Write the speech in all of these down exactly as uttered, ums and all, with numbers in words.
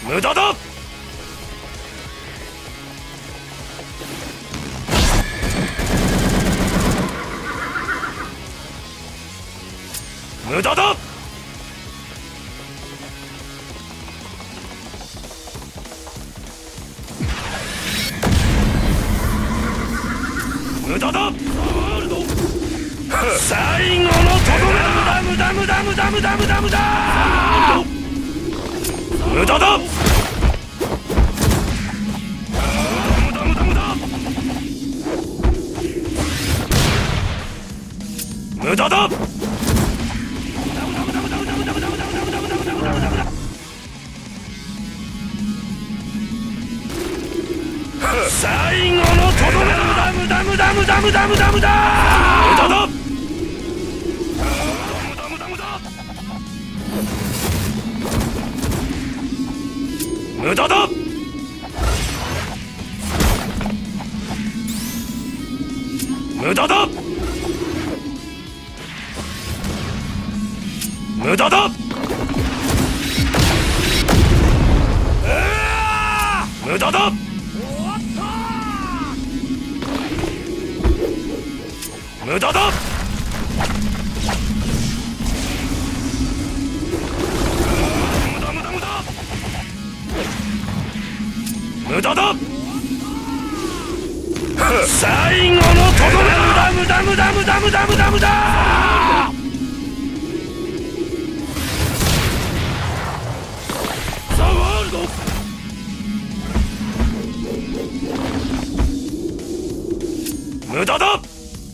無駄だ。無駄だ。無駄だ。ワールド最後のとどめ。無駄無駄無駄無駄無駄無駄無駄だ。無駄無駄無駄無駄だ。最後のとどめ。無駄無駄無駄無駄無駄無駄無駄無駄だ。無駄無駄無駄無駄だ。無駄だ。無駄だ。無駄だ。無駄だ。無駄無駄無駄無駄だ。最後のとどめ。無駄無駄無駄無駄無駄無駄ザ・ワールド無駄だ。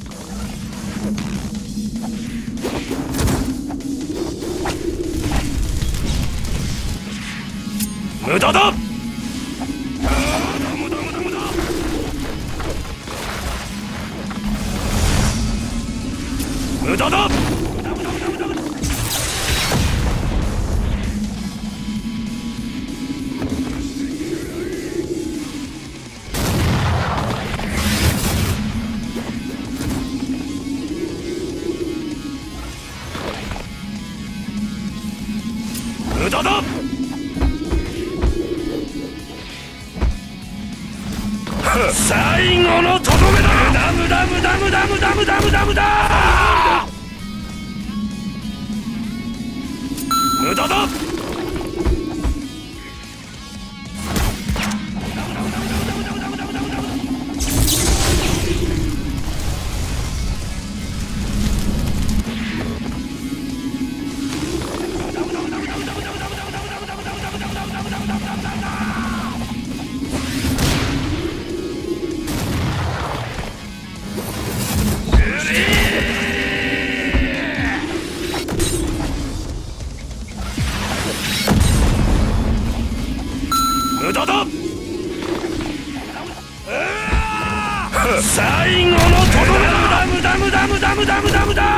無駄だ。無駄無駄無駄無駄だ。無駄だ。最後のとどめだ。無駄無駄無駄無駄無駄無駄無駄無駄だ。無駄だ。最後のとどめ。無駄無駄無駄無駄無駄無駄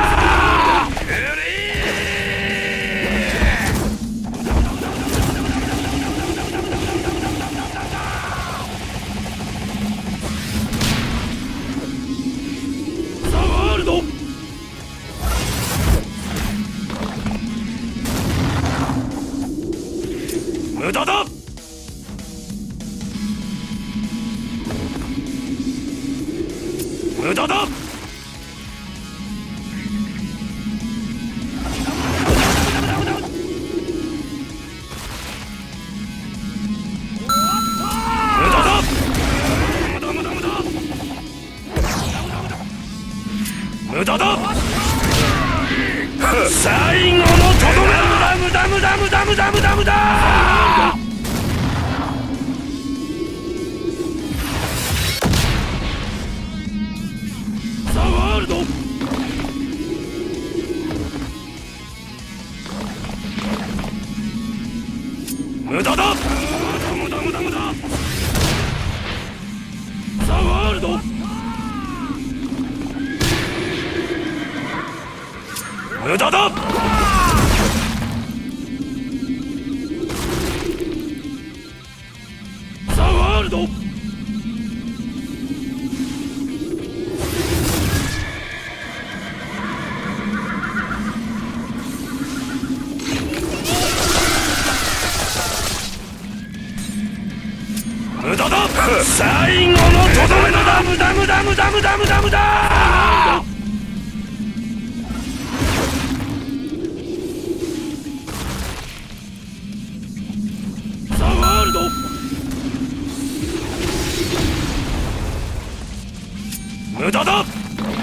ザ・ワールド無駄だ。無駄だ。無駄だ。最後のとどめ。無駄無駄無駄無駄無駄無駄ザ・ワールド無駄だ。無駄無駄無駄ザ・ワールド無駄だ。ザ・ワールド無駄だ。最後のとどめだ。無駄無駄無駄無駄無駄無駄。ザワールド。無駄だ。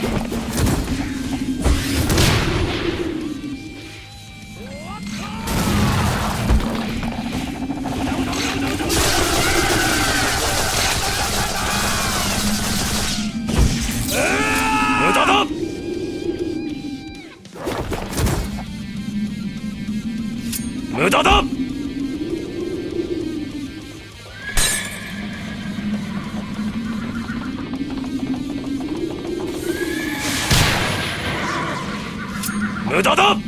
無駄だ。無駄だ。無駄だ。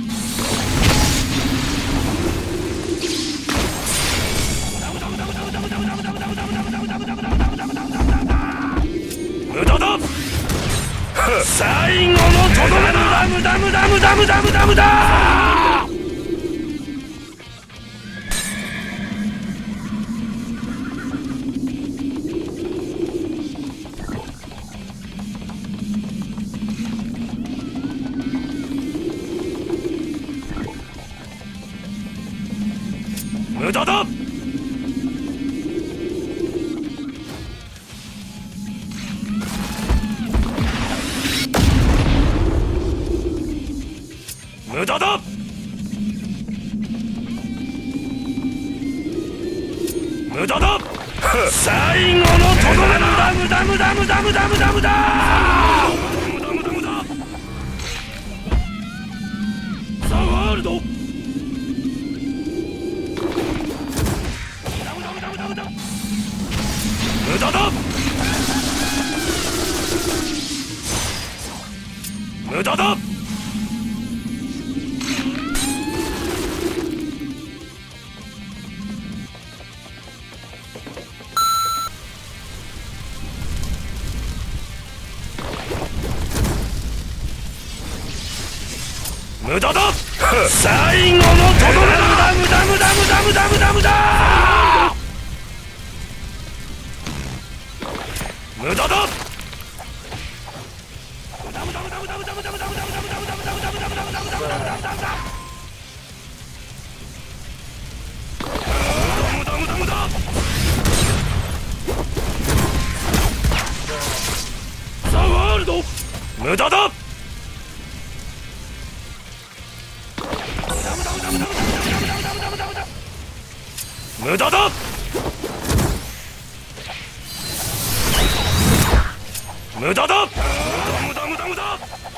無駄だ。最後のとどめだ。無駄無駄無駄無駄無駄無駄。無駄だ。無駄だ。無駄だ。最後のとどめだ。無駄無駄無駄無駄無駄無駄。無駄無駄無駄。ザワールド。無駄だ。無駄だ。無駄だ。最後のとどめだ。無駄無駄無駄無駄無駄無駄。無駄だ。ザワールド。無駄だ。無駄だ。無駄だ。無駄無駄無駄。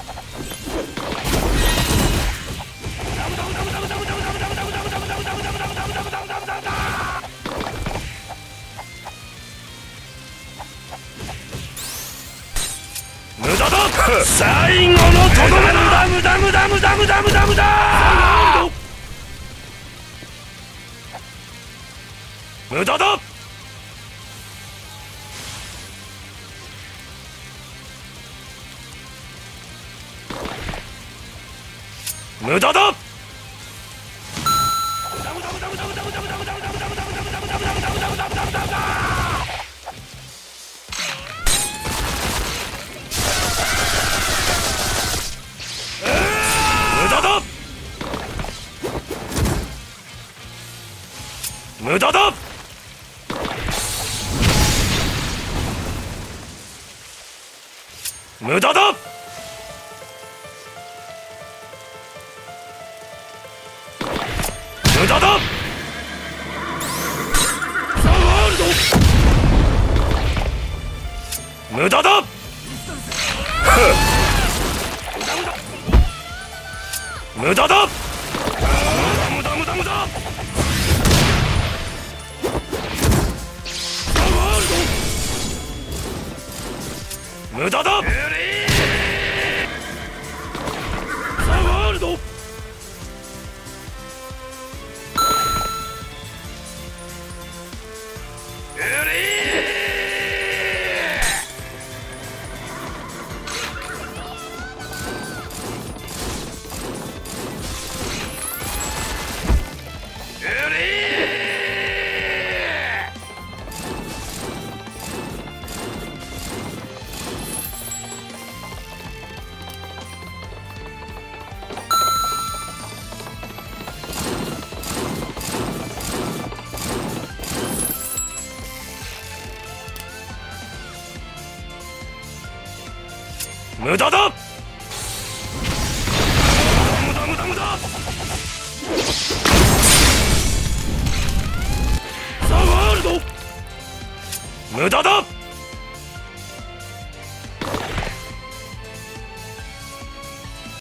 無駄だ。最後のとどめだ。無駄無駄無駄無駄無駄無駄。無駄だ。無駄だ。無駄だ。無駄だ。無駄だ。ザワールド。無駄だ。無駄だ。無駄無駄無駄。ザワールド。無駄だ。ザワールド。 無駄だ。無駄無駄無駄。ザ・ワールド無駄だ。